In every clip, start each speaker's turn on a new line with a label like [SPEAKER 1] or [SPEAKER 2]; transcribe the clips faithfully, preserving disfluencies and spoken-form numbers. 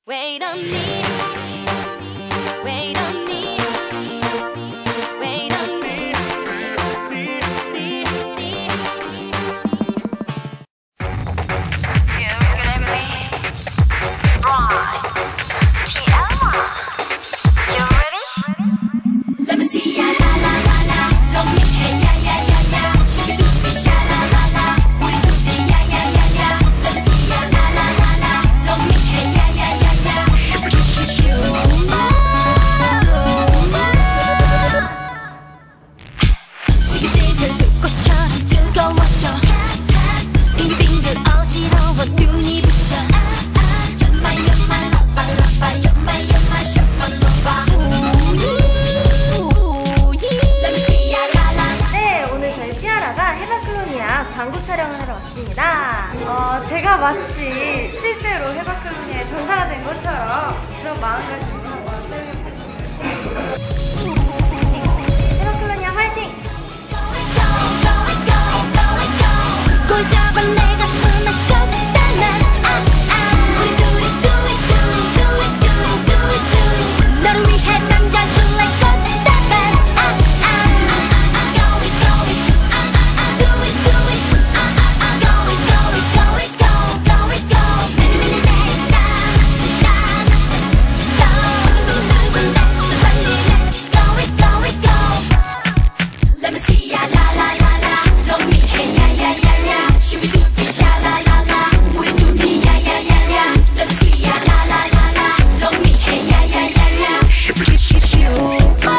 [SPEAKER 1] Wait on me. Wait on me. Wait on me. You get me? Right. Tiama. You ready? Let me see ya la la la la. Love me hey ya ya ya ya. Shake it to me sha la la la. We do me ya ya ya ya. Let me see ya la la la la. Love me hey ya ya ya ya. 지글지글 불꽃처럼 뜨거워져. 빙글빙글 어지러워 눈이 부셔. You're my, you're my lover, lover. You're my, you're my supernova. Let me see ya la la.
[SPEAKER 2] 네, 오늘 저희 티아라가 헤바클로니아 광고 촬영을 하러 왔습니다. 어, 제가 마치 실제로 헤바클로니아의 전사가 된 것처럼 그런 마음가짐으로 한번 사용해보겠습니다. 헤바클로니아 화이팅!
[SPEAKER 1] 꼴 잡아 내 가슴에 꽂다 난 우리 둘이 do it do it do it do it do it do it 너를 위해 남자줄래 꽂다 난 go it go it do it do it go it go it go it go go it go Let me see ya la la la la Love me hey ya ya ya ya 슈비두비 샤 la la la 우리 둘이 ya ya ya ya Let me see ya la la la la Love me hey ya ya ya ya 슈비슈슈슈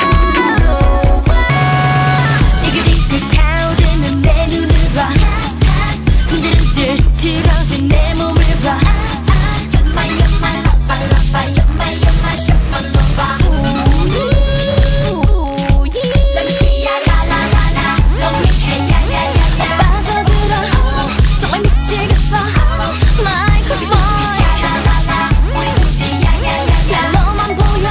[SPEAKER 1] 이글이글 타오르는 내 눈을 봐 흔들흔들 틀어진 내 몸을 봐 You're my you're my lover lover You're my you're my supernova Let me see ya la la la la Love me hey ya ya ya ya 빠져들어 정말 미치겠어 My good boy la la la 우리 둘이 ya ya ya ya 너만 보여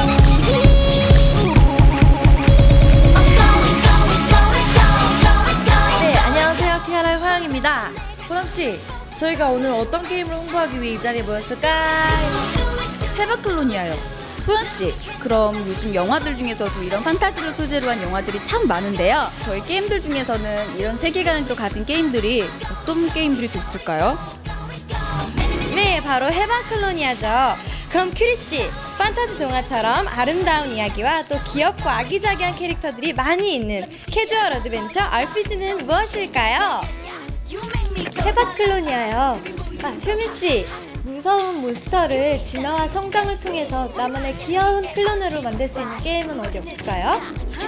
[SPEAKER 1] Oh go it go it go it go go it go
[SPEAKER 3] 네, 안녕하세요. 티아라의 화영입니다. 호람씨, 저희가 오늘 어떤 게임을 홍보하기 위해 이 자리에 모였을까요?
[SPEAKER 4] 헤바클로니아요. 소연씨, 그럼 요즘 영화들 중에서도 이런 판타지를 소재로 한 영화들이 참 많은데요. 저희 게임들 중에서는 이런 세계관을 또 가진 게임들이 어떤 게임들이 또 있을까요?
[SPEAKER 3] 네, 바로 헤바클로니아죠. 그럼 큐리씨, 판타지 동화처럼 아름다운 이야기와 또 귀엽고 아기자기한 캐릭터들이 많이 있는 캐주얼 어드벤처 알피지는 무엇일까요?
[SPEAKER 2] 헤바클로니아요. 아, 효민씨, 무서운 몬스터를 진화와 성장을 통해서 나만의 귀여운 클론으로 만들 수 있는 게임은 어디 없을까요?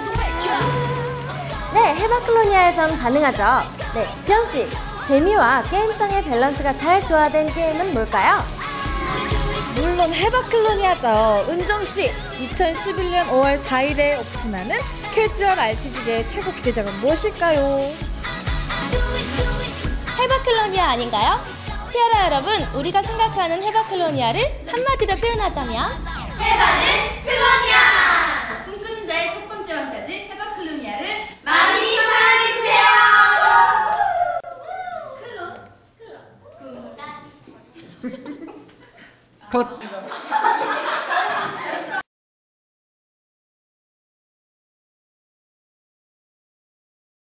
[SPEAKER 5] 네, 헤바클로니아에선 가능하죠. 네, 지연씨, 재미와 게임성의 밸런스가 잘 조화된 게임은 뭘까요?
[SPEAKER 3] 물론 헤바클로니아죠. 은정씨, 이천십일 년 오월 사일에 오픈하는 캐주얼 알피지계의 최고 기대작은 무엇일까요?
[SPEAKER 5] 헤바클로니아 아닌가요? 티아라 여러분, 우리가 생각하는 헤바클로니아를 한마디로 표현하자면 헤바는 클로니아!
[SPEAKER 4] 꿈꾸는 자의 첫 번째 판타지 헤바클로니아를
[SPEAKER 5] 많이 사랑해주세요! 클론, 클론,
[SPEAKER 6] 컷!